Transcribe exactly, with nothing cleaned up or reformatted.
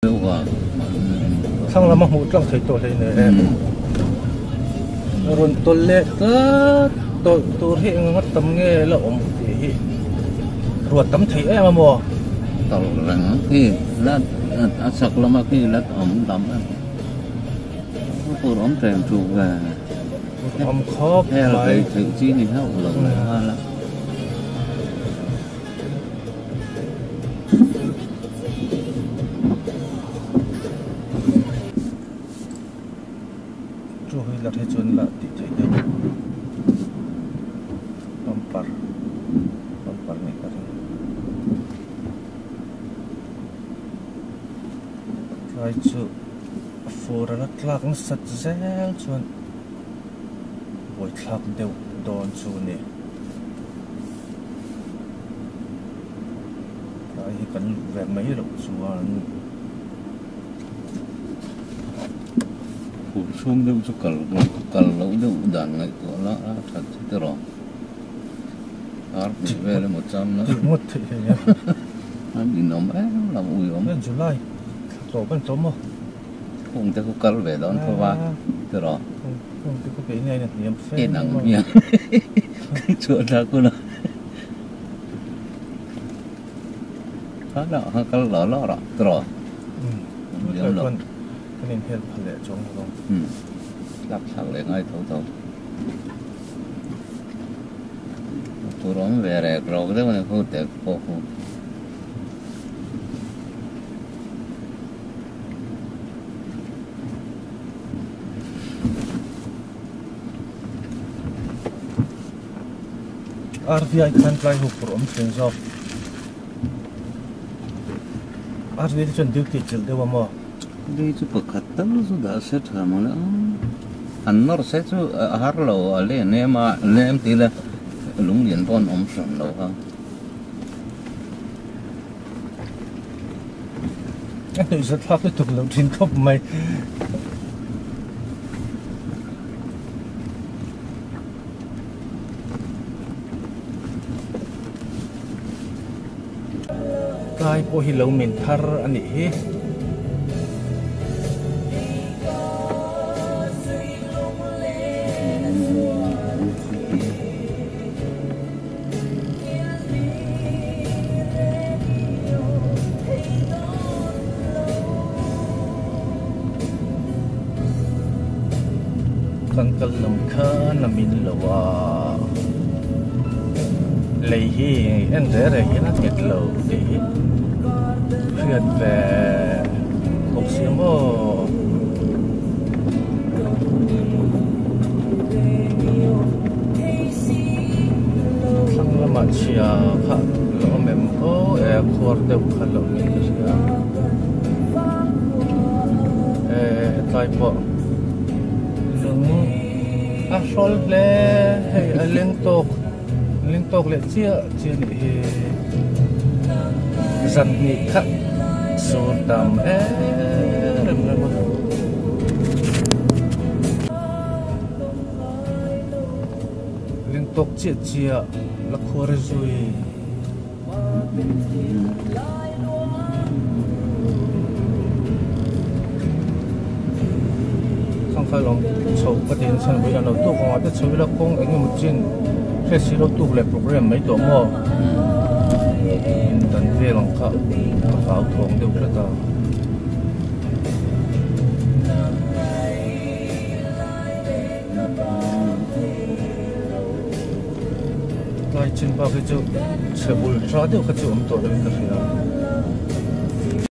qua sang lama mu trong thấy tôi thấy này rồi tôi lệ tớ tôi tôi hiện mất tấm nghe lỗ một tí ruột tấm thấy em mà tàu rằng khi là sạc lama khi là ẩm tấm tôi ẩm trèm chụp về ẩm khó hay là cái thứ chi này hậu lồng hoa lắm rồi là thấy chuẩn là tí thấy đấy bumper bumper này cái rồi chú phù ra nó lạc nó sạch dẻo chuẩn buổi lạc đều đòn chú này cái cần về mấy độ chuẩn xuống đâu cho cần cần lâu đâu đàn này của nó thật chứ rồi art về là một trăm nữa một thì nhá anh bị nóng ấy làm ui ốm nên July rồi bên chỗ mà không thể có cần về đón thôi ba chứ rồi không thể có cái này là niệm phép cái nắng nha chuyện ra cô nào đó là cái lỡ lỡ rồi rồi cái nên hết phần lệ trong không lắp sạc lại ngay thấu thấu tôi nói về rẻ rồi cái này không thể có không R V I can't try to from friends of R V I chuẩn duty chill dewa mo đi chú bậc khát tớ chú đã xét hả mà nữa hắn nó xét chú hát lâu ở đây anh mà anh em tí là lúng điện con ông sẵn lâu ha anh ấy rất là cái tục lâu trên khóc mày cái bộ hi lâu mình thar anh ấy kan kalam khan na min lawa lei hi en re re na ket lo de phiền về học sinh mo sang la ma chia kha lo mem ko e khor de kha lo min ka sia e tai po a sol le hey a leng tok leng tok le chia chia ni he zan ni kha so dam e rem rem leng tok chia chia la khore zui khai lòng sầu cái tiền sản bây giờ đầu tư còn cái sầu là công anh một chuyện cái gì đầu tư lại program mấy tổ mò tận về lòng khảo khảo thòng đều rất là lại trên bao cái chỗ sẽ bùn xóa đều cái chỗ ấm tổ đấy cái gì